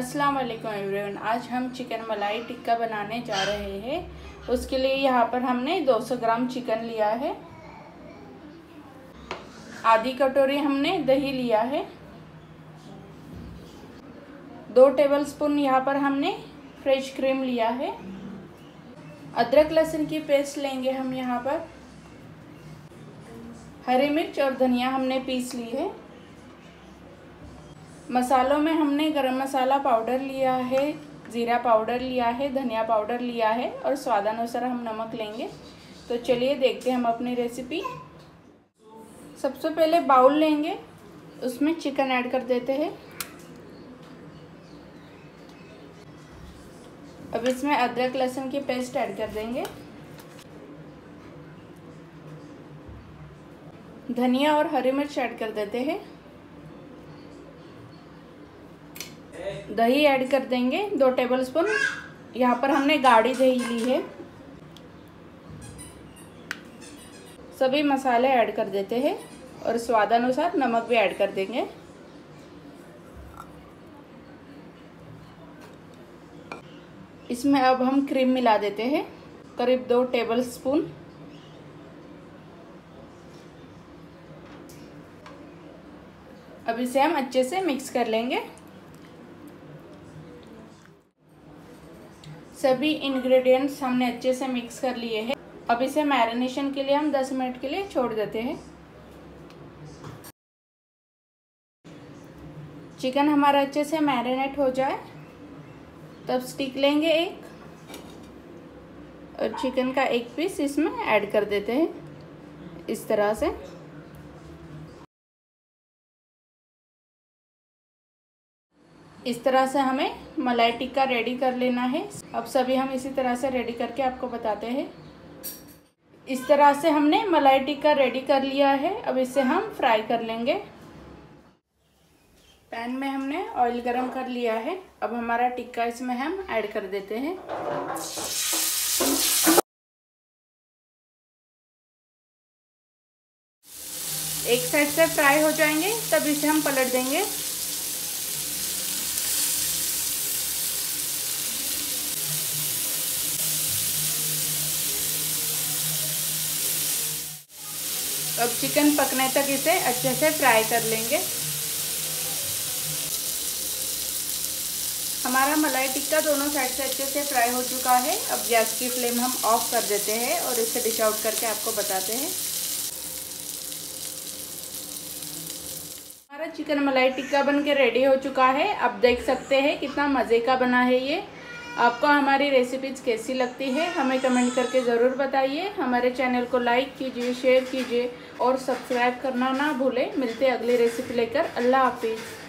अस्सलाम वालेकुम एवरीवन। आज हम चिकन मलाई टिक्का बनाने जा रहे हैं। उसके लिए यहाँ पर हमने 200 ग्राम चिकन लिया है, आधी कटोरी हमने दही लिया है, 2 टेबलस्पून यहाँ पर हमने फ्रेश क्रीम लिया है, अदरक लहसुन की पेस्ट लेंगे हम यहाँ पर, हरी मिर्च और धनिया हमने पीस ली है। मसालों में हमने गरम मसाला पाउडर लिया है, ज़ीरा पाउडर लिया है, धनिया पाउडर लिया है और स्वादानुसार हम नमक लेंगे। तो चलिए देखते हैं हम अपनी रेसिपी। सबसे पहले बाउल लेंगे, उसमें चिकन ऐड कर देते हैं। अब इसमें अदरक लहसुन की पेस्ट ऐड कर देंगे, धनिया और हरी मिर्च ऐड कर देते हैं, दही ऐड कर देंगे 2 टेबलस्पून। यहाँ पर हमने गाढ़ी दही ली है। सभी मसाले ऐड कर देते हैं और स्वादानुसार नमक भी ऐड कर देंगे। इसमें अब हम क्रीम मिला देते हैं, करीब 2 टेबलस्पून। अब इसे हम अच्छे से मिक्स कर लेंगे। सभी इंग्रेडिएंट्स हमने अच्छे से मिक्स कर लिए हैं। अब इसे मैरिनेशन के लिए हम 10 मिनट के लिए छोड़ देते हैं। चिकन हमारा अच्छे से मैरिनेट हो जाए तब स्टिक लेंगे एक और चिकन का एक पीस इसमें ऐड कर देते हैं इस तरह से। इस तरह से हमें मलाई टिक्का रेडी कर लेना है। अब सभी हम इसी तरह से रेडी करके आपको बताते हैं। इस तरह से हमने मलाई टिक्का रेडी कर लिया है। अब इसे हम फ्राई कर लेंगे। पैन में हमने ऑयल गरम कर लिया है। अब हमारा टिक्का इसमें हम ऐड कर देते हैं। एक साइड से फ्राई हो जाएंगे तब इसे हम पलट देंगे। अब चिकन पकने तक इसे अच्छे से फ्राई कर लेंगे। हमारा मलाई टिक्का दोनों साइड से अच्छे से फ्राई हो चुका है। अब गैस की फ्लेम हम ऑफ कर देते हैं और इसे डिश आउट करके आपको बताते हैं। हमारा चिकन मलाई टिक्का बनके रेडी हो चुका है। अब देख सकते हैं कितना मज़े का बना है ये। आपको हमारी रेसिपीज़ कैसी लगती है हमें कमेंट करके ज़रूर बताइए। हमारे चैनल को लाइक कीजिए, शेयर कीजिए और सब्सक्राइब करना ना भूलें। मिलते हैं अगली रेसिपी लेकर। अल्लाह हाफिज़।